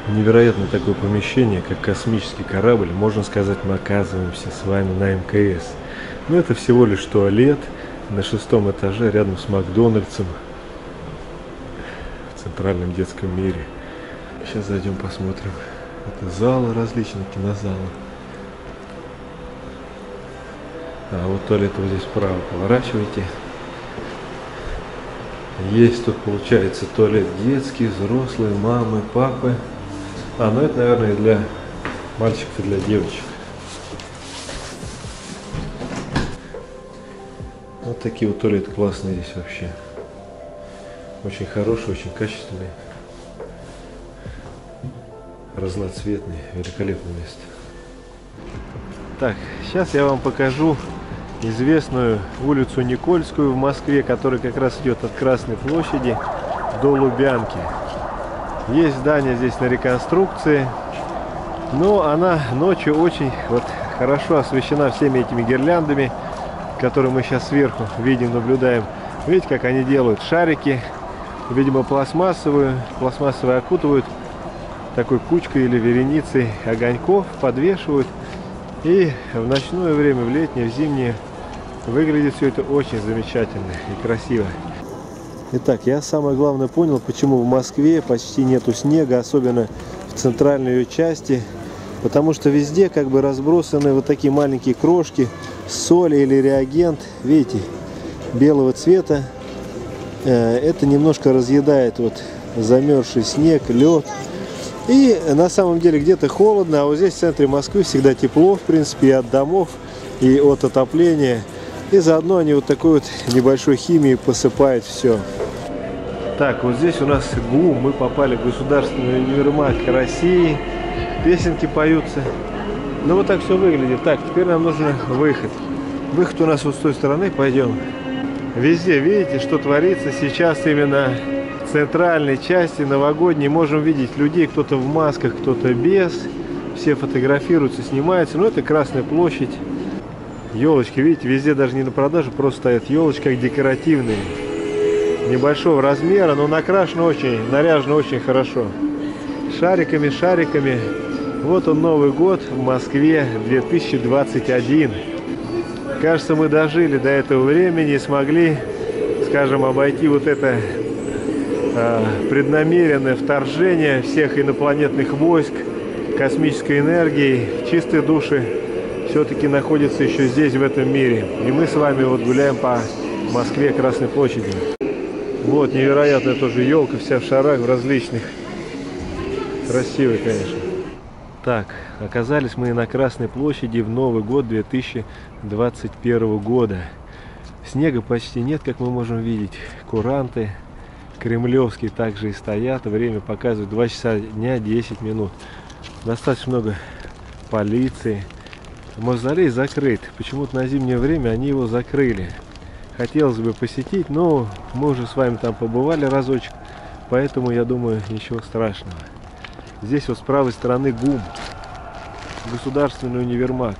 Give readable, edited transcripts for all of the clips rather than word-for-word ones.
Невероятное такое помещение, как космический корабль. Можно сказать, мы оказываемся с вами на МКС. Но это всего лишь туалет на 6-м этаже рядом с Макдональдсом в центральном детском мире. Сейчас зайдем посмотрим. Это залы различные, кинозалы. А вот туалет вот здесь вправо поворачивайте. Есть тут, получается, туалет детский, взрослый, мамы, папы. Ну это, наверное, для мальчиков и для девочек. Вот такие вот туалеты классные здесь вообще. Очень хорошие, очень качественные. Разноцветные, великолепное место. Так, сейчас я вам покажу известную улицу Никольскую в Москве, которая как раз идет от Красной площади до Лубянки. Есть здание здесь на реконструкции, но она ночью очень хорошо освещена всеми этими гирляндами, которые мы сейчас сверху видим, наблюдаем. Видите, как они делают шарики, видимо, пластмассовые окутывают такой кучкой или вереницей огоньков, подвешивают. И в ночное время, в летнее, в зимнее выглядит все это очень замечательно и красиво. Итак, я самое главное понял, почему в Москве почти нету снега, особенно в центральной ее части. Потому что везде как бы разбросаны вот такие маленькие крошки, соль или реагент, видите, белого цвета. Это немножко разъедает замерзший снег, лед. И на самом деле где-то холодно, а вот здесь в центре Москвы всегда тепло, в принципе, и от домов, и от отопления. И заодно они такой небольшой химией посыпают все. Так, вот здесь у нас ГУМ, мы попали в Государственный универмаг России. Песенки поются. Ну вот так все выглядит. Так, теперь нам нужен выход. Выход у нас вот с той стороны, пойдем. Везде, видите, что творится сейчас именно в центральной части новогодней. Можем видеть людей, кто-то в масках, кто-то без. Все фотографируются, снимаются. Но это Красная площадь. Елочки, видите, везде даже не на продажу, просто стоят елочки как декоративные. Небольшого размера, но накрашено очень, наряжено очень хорошо. Шариками, шариками. Вот он, Новый год в Москве 2021. Кажется, мы дожили до этого времени и смогли, скажем, обойти вот это преднамеренное вторжение всех инопланетных войск, космической энергии, чистые души все-таки находятся еще здесь, в этом мире. И мы с вами гуляем по Москве, Красной площади. Вот невероятная тоже елка, вся в шарах, в различных. Красивая, конечно. Так, оказались мы на Красной площади в Новый год 2021 года. Снега почти нет, как мы можем видеть. Куранты кремлевские также и стоят. Время показывает 2 часа дня 10 минут. Достаточно много полиции. Мавзолей закрыт. Почему-то на зимнее время они его закрыли. Хотелось бы посетить, но мы уже с вами там побывали разочек. Поэтому, я думаю, ничего страшного. Здесь вот с правой стороны ГУМ. Государственный универмаг.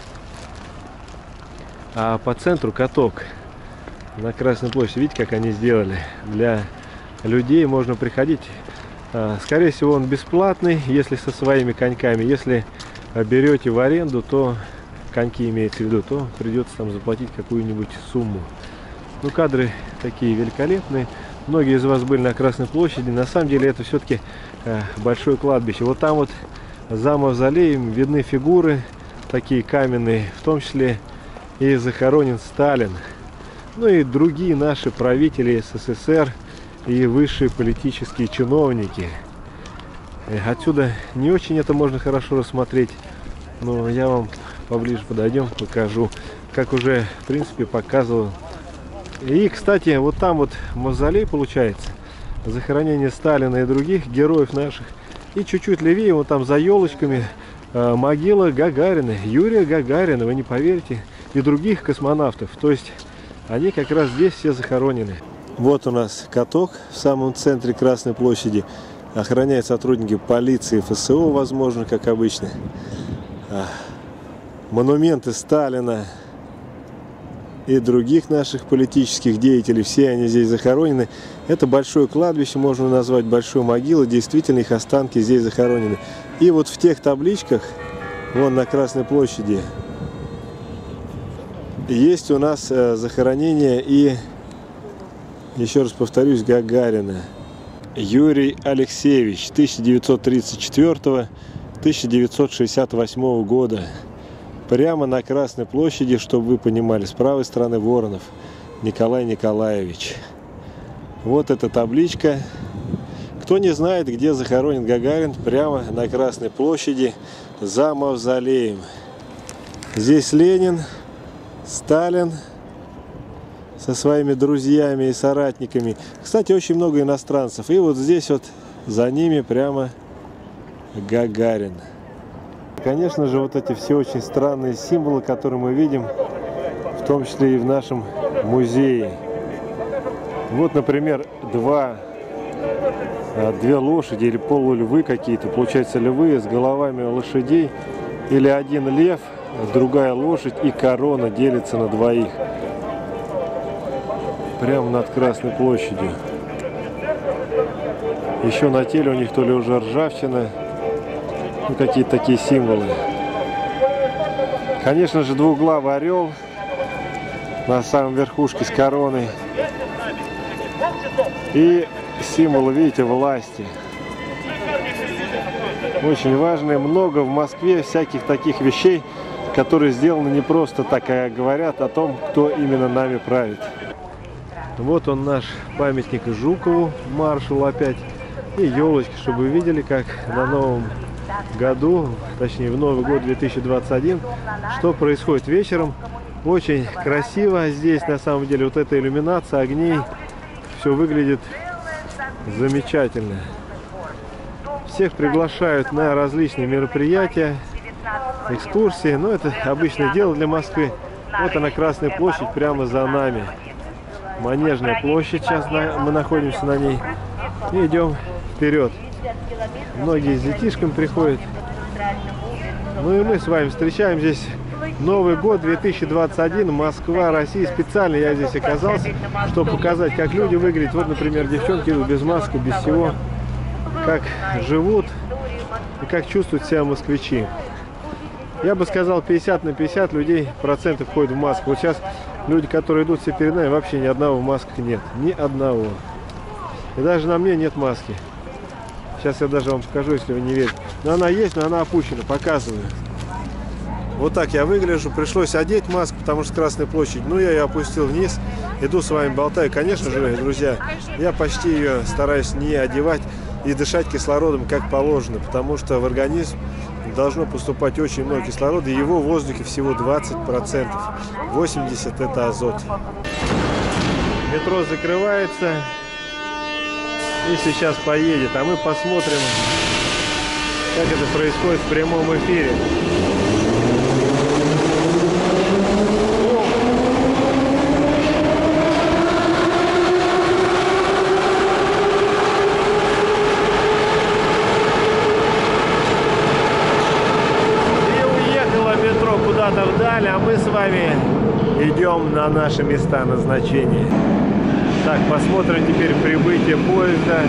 А по центру каток. На Красной площади. Видите, как они сделали? Для людей можно приходить. Скорее всего, он бесплатный, если со своими коньками. Если берете в аренду, то коньки имеется в виду, то придется там заплатить какую-нибудь сумму. Ну, кадры такие великолепные. Многие из вас были на Красной площади. На самом деле это все-таки большое кладбище. Вот там вот за мавзолеем видны фигуры такие каменные, в том числе и захоронен Сталин. Ну и другие наши правители СССР и высшие политические чиновники. Отсюда не очень это можно хорошо рассмотреть, но я вам поближе подойдем, покажу, как уже в принципе показывал. И, кстати, вот там вот мавзолей получается, захоронение Сталина и других героев наших. И чуть-чуть левее, вот там за елочками, могила Гагарина, Юрия Гагарина, вы не поверите, и других космонавтов. То есть они как раз здесь все захоронены. Вот у нас каток в самом центре Красной площади. Охраняют сотрудники полиции, ФСО, возможно, как обычно. Монументы Сталина и других наших политических деятелей. Все они здесь захоронены. Это большое кладбище, можно назвать большой могилой. Действительно, их останки здесь захоронены. И вот в тех табличках, вон на Красной площади, есть у нас захоронение и, еще раз повторюсь, Гагарина. Юрий Алексеевич, 1934-1968 года. Прямо на Красной площади, чтобы вы понимали, с правой стороны Воронов. Николай Николаевич. Вот эта табличка. Кто не знает, где захоронен Гагарин, прямо на Красной площади за мавзолеем. Здесь Ленин, Сталин со своими друзьями и соратниками. Кстати, очень много иностранцев. И вот здесь вот за ними прямо Гагарин. Конечно же, вот эти все очень странные символы, которые мы видим, в том числе и в нашем музее. Вот, например, две лошади или полульвы какие-то, получается львы с головами лошадей, или один лев, другая лошадь и корона делится на двоих. Прямо над Красной площадью. Еще на теле у них то ли уже ржавчина, ну, какие-то такие символы. Конечно же, двуглавый орел на самом верхушке с короной. И символы, видите, власти. Очень важные. Много в Москве всяких таких вещей, которые сделаны не просто так, а говорят о том, кто именно нами правит. Вот он, наш памятник Жукову, маршалу опять. И елочки, чтобы вы видели, как на Новом году, точнее в Новый год 2021, что происходит вечером. Очень красиво здесь, на самом деле, вот эта иллюминация огней, все выглядит замечательно. Всех приглашают на различные мероприятия, экскурсии, но это обычное дело для Москвы. Вот она, Красная площадь, прямо за нами. Манежная площадь, сейчас мы находимся на ней. И идем вперед. Многие с детишками приходят. Ну и мы с вами встречаем здесь Новый год 2021, Москва, Россия. Специально я здесь оказался, чтобы показать, как люди выглядят. Вот, например, девчонки идут без маски, без всего. Как живут и как чувствуют себя москвичи. Я бы сказал, 50 на 50 людей процентов ходят в маску. Вот сейчас люди, которые идут все перед нами, вообще ни одного в масках нет. Ни одного. И даже на мне нет маски. Сейчас я даже вам покажу, если вы не верите. Но она есть, но она опущена. Показываю. Вот так я выгляжу. Пришлось одеть маску, потому что Красная площадь. Ну, я ее опустил вниз. Иду с вами болтаю. Конечно же, друзья, я почти ее стараюсь не одевать и дышать кислородом как положено. Потому что в организм должно поступать очень много кислорода. И его в воздухе всего 20%. 80% это азот. Метро закрывается. И сейчас поедет. А мы посмотрим, как это происходит в прямом эфире. Куда-то вдаль, а мы с вами идем на наши места назначения. Так, посмотрим теперь прибытие поезда.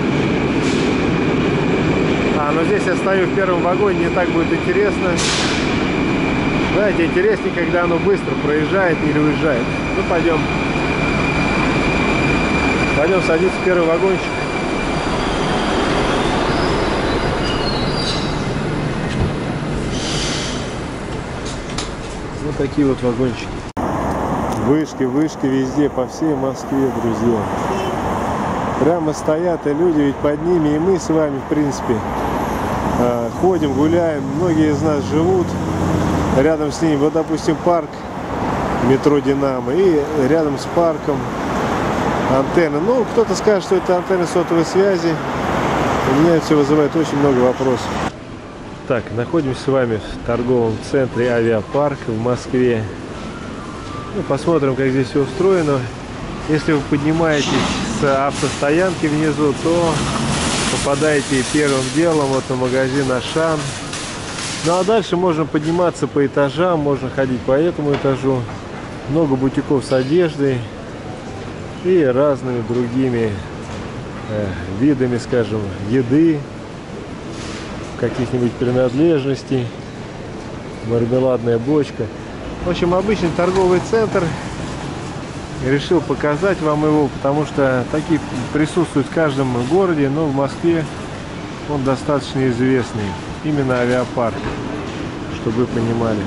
Но здесь я стою в первом вагоне, не так будет интересно. Знаете, интереснее, когда оно быстро проезжает или уезжает. Ну, пойдем. Пойдем садиться в первый вагончик. Вот такие вот вагончики. Вышки, вышки везде, по всей Москве, друзья. Прямо стоят и люди, ведь под ними и мы с вами, в принципе, ходим, гуляем. Многие из нас живут рядом с ними. Вот, допустим, парк метро «Динамо». И рядом с парком антенны. Ну, кто-то скажет, что это антенны сотовой связи. У меня это все вызывает очень много вопросов. Так, находимся с вами в торговом центре «Авиапарк» в Москве. Ну, посмотрим, как здесь все устроено. Если вы поднимаетесь с автостоянки внизу, то попадаете первым делом вот на магазин «Ашан». Ну а дальше можно подниматься по этажам, можно ходить по этому этажу. Много бутиков с одеждой и разными другими видами, скажем, еды, каких-нибудь принадлежностей, мармеладная бочка. В общем, обычный торговый центр. Решил показать вам его, потому что такие присутствуют в каждом городе, но в Москве он достаточно известный. Именно авиапарк, чтобы вы понимали.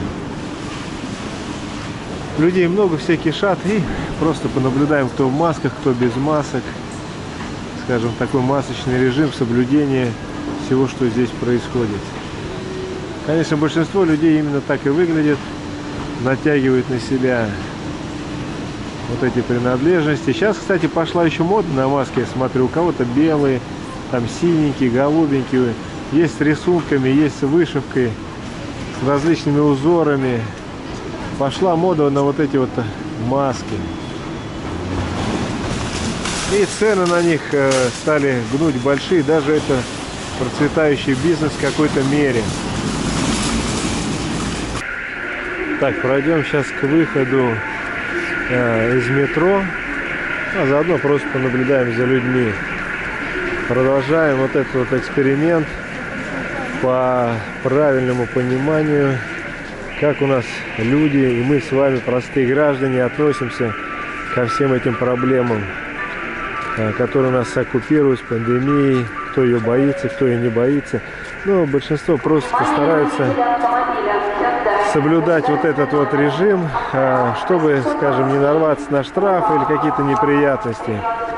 Людей много, все кишат, и просто понаблюдаем, кто в масках, кто без масок. Скажем, такой масочный режим соблюдения всего, что здесь происходит. Конечно, большинство людей именно так и выглядит, натягивают на себя вот эти принадлежности. Сейчас, кстати, пошла еще мода на маски, я смотрю, у кого-то белые, там синенькие, голубенькие, есть с рисунками, есть с вышивкой, с различными узорами. Пошла мода на вот эти вот маски. И цены на них стали гнуть большие, даже это процветающий бизнес в какой-то мере. Так, пройдем сейчас к выходу из метро, а заодно просто понаблюдаем за людьми. Продолжаем вот этот вот эксперимент по правильному пониманию, как у нас люди и мы с вами, простые граждане, относимся ко всем этим проблемам, которые нас оккупируют с пандемией, кто ее боится, кто ее не боится. Но большинство просто стараются соблюдать вот этот вот режим, чтобы, скажем, не нарваться на штрафы или какие-то неприятности.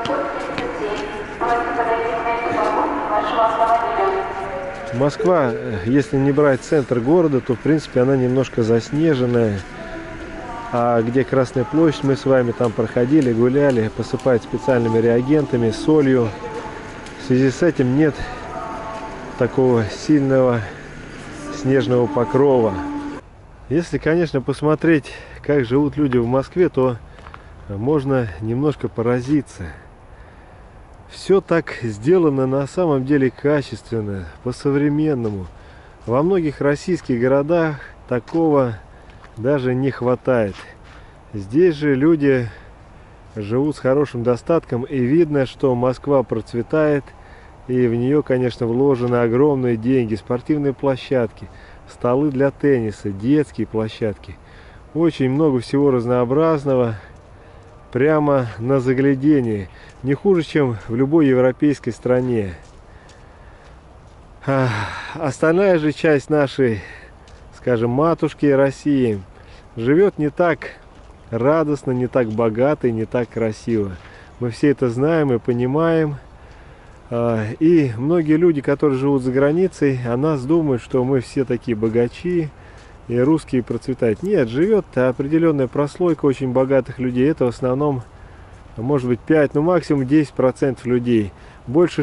Москва, если не брать центр города, то в принципе она немножко заснеженная. А где Красная площадь, мы с вами там проходили, гуляли, посыпают специальными реагентами, солью. В связи с этим нет такого сильного снежного покрова. Если, конечно, посмотреть, как живут люди в Москве, то можно немножко поразиться. Все так сделано на самом деле качественно, по-современному. Во многих российских городах такого даже не хватает. Здесь же люди живут с хорошим достатком, и видно, что Москва процветает, и в нее, конечно, вложены огромные деньги. Спортивные площадки, столы для тенниса, детские площадки. Очень много всего разнообразного, прямо на заглядение. Не хуже, чем в любой европейской стране. Остальная же часть нашей, скажем, матушки России живет не так радостно, не так богато и не так красиво. Мы все это знаем и понимаем. И многие люди, которые живут за границей, о нас думают, что мы все такие богачи и русские процветают. Нет, живет определенная прослойка очень богатых людей. Это в основном, может быть, 5, ну максимум 10% людей. Больше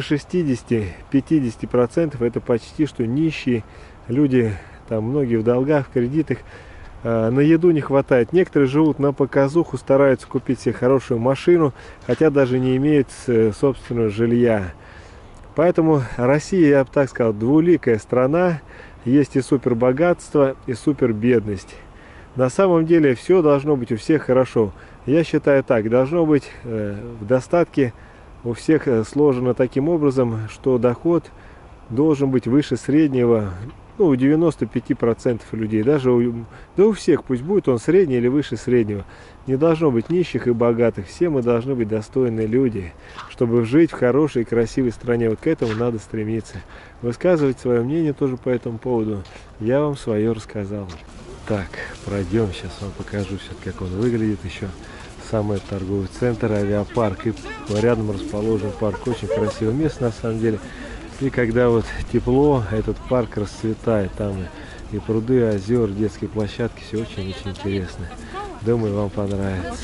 60-50% это почти что нищие люди. Там многие в долгах, в кредитах. На еду не хватает. Некоторые живут на показуху, стараются купить себе хорошую машину, хотя даже не имеют собственного жилья. Поэтому Россия, я бы так сказал, двуликая страна. Есть и супербогатство, и супербедность. На самом деле все должно быть у всех хорошо. Я считаю так, должно быть в достатке у всех сложено таким образом, что доход должен быть выше среднего, ну, у 95% людей, даже у всех, пусть будет он средний или выше среднего. Не должно быть нищих и богатых, все мы должны быть достойные люди, чтобы жить в хорошей и красивой стране. Вот к этому надо стремиться. Высказывать свое мнение тоже по этому поводу. Я вам свое рассказал. Так, пройдем, сейчас вам покажу все-таки, как он выглядит. Еще самый торговый центр, авиапарк, и рядом расположен парк. Очень красивое место на самом деле. И когда вот тепло, этот парк расцветает, там и пруды, озера, детские площадки, все очень-очень интересно. Думаю, вам понравится.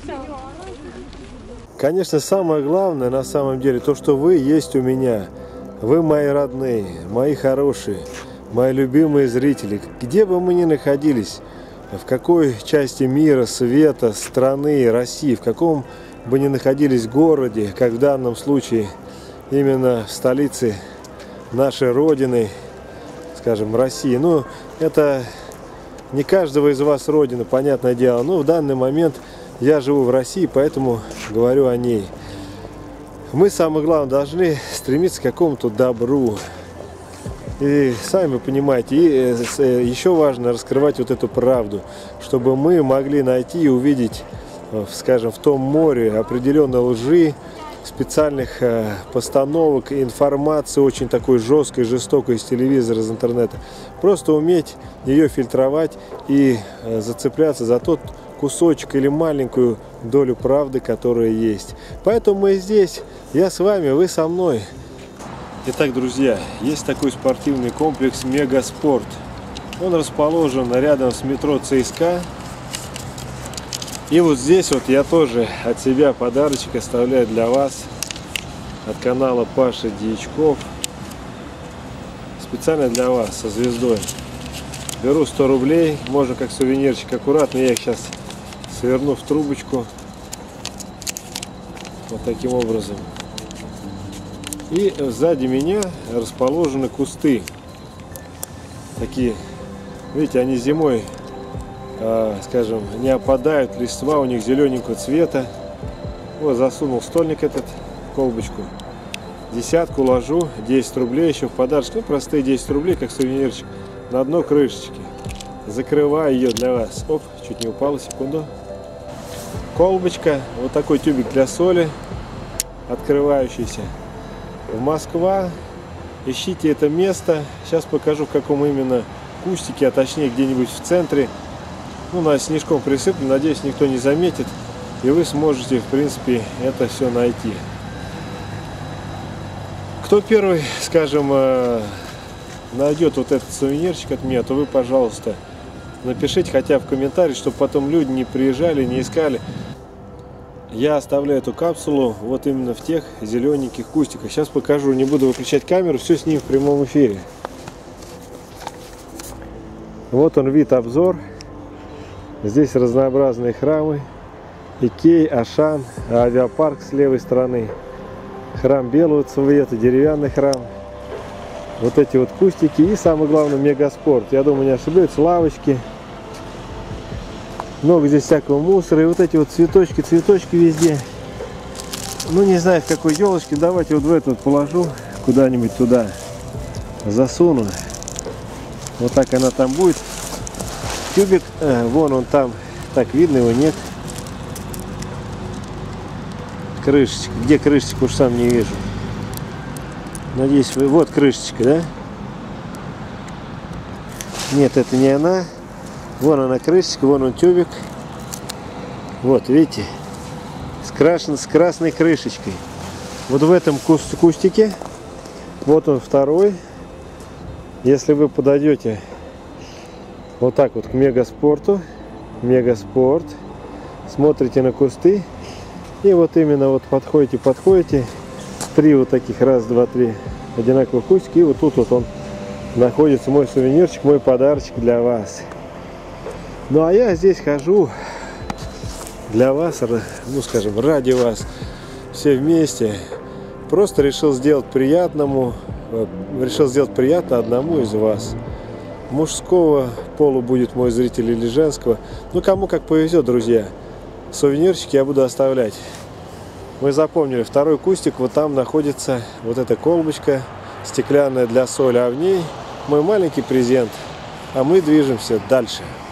Конечно, самое главное на самом деле, то, что вы есть у меня. Вы мои родные, мои хорошие, мои любимые зрители. Где бы мы ни находились, в какой части мира, света, страны, России, в каком бы ни находились городе, как в данном случае именно в столице нашей Родины, скажем, России. Ну, это не каждого из вас родина, понятное дело. Но в данный момент я живу в России, поэтому говорю о ней. Мы, самое главное, должны стремиться к какому-то добру. И сами понимаете, еще важно раскрывать вот эту правду, чтобы мы могли найти и увидеть, скажем, в том море определенной лжи, специальных постановок, информации очень такой жесткой, жестокой из телевизора, из интернета. Просто уметь ее фильтровать и зацепляться за тот кусочек или маленькую долю правды, которая есть. Поэтому мы здесь, я с вами, вы со мной. Итак, друзья, есть такой спортивный комплекс Мегаспорт. Он расположен рядом с метро ЦСКА. И вот здесь вот я тоже от себя подарочек оставляю для вас от канала Паша Дьячков. Специально для вас со звездой. Беру 100 рублей, можно как сувенирчик, аккуратно. Я их сейчас сверну в трубочку. Вот таким образом. И сзади меня расположены кусты. Такие, видите, они зимой, скажем, не опадают, листва у них зелененького цвета. Вот засунул стольник этот, колбочку, десятку ложу, 10 рублей еще в подарочек, ну простые 10 рублей, как сувенирчик, на дно крышечки. Закрываю ее для вас. Оп, чуть не упала, секунду. Колбочка, вот такой тюбик для соли, открывающийся. Москва, ищите это место. Сейчас покажу, в каком именно кустике, а точнее где-нибудь в центре. Ну, на снежком присыплю, надеюсь, никто не заметит. И вы сможете, в принципе, это все найти. Кто первый, скажем, найдет вот этот сувенирчик от меня, то вы, пожалуйста, напишите хотя бы в комментарии, чтобы потом люди не приезжали, не искали. Я оставляю эту капсулу вот именно в тех зелененьких кустиках. Сейчас покажу, не буду выключать камеру, все с ним в прямом эфире. Вот он вид, обзор. Здесь разнообразные храмы. Икей, Ашан, авиапарк с левой стороны. Храм белого цвета, деревянный храм. Вот эти вот кустики и, самое главное, Мегаспорт. Я думаю, не ошибаюсь, лавочки. Много здесь всякого мусора. И вот эти вот цветочки везде. Ну, не знаю, в какой елочке. Давайте вот в эту вот положу. Куда-нибудь туда засуну. Вот так она там будет. Тюбик. Вон он там. Так, видно его, нет. Крышечка. Где крышечка, уж сам не вижу. Надеюсь, вы... Вот крышечка, да? Нет, это не она. Вон она крышечка, вон он тюбик. Вот, видите? Скрашен с красной крышечкой. Вот в этом кустике. Вот он второй. Если вы подойдете вот так вот к Мегаспорту. Мегаспорт. Смотрите на кусты. И вот именно вот подходите. Три вот таких, раз, два, три одинаковых кустика. И вот тут вот он находится, мой сувенирчик, мой подарочек для вас. Ну а я здесь хожу для вас, ну скажем, ради вас, все вместе. Просто решил сделать приятно одному из вас. Мужского пола будет мой зритель или женского. Ну кому как повезет, друзья. Сувенирчики я буду оставлять. Мы запомнили, второй кустик, вот там находится вот эта колбочка стеклянная для соли, а в ней мой маленький презент. А мы движемся дальше.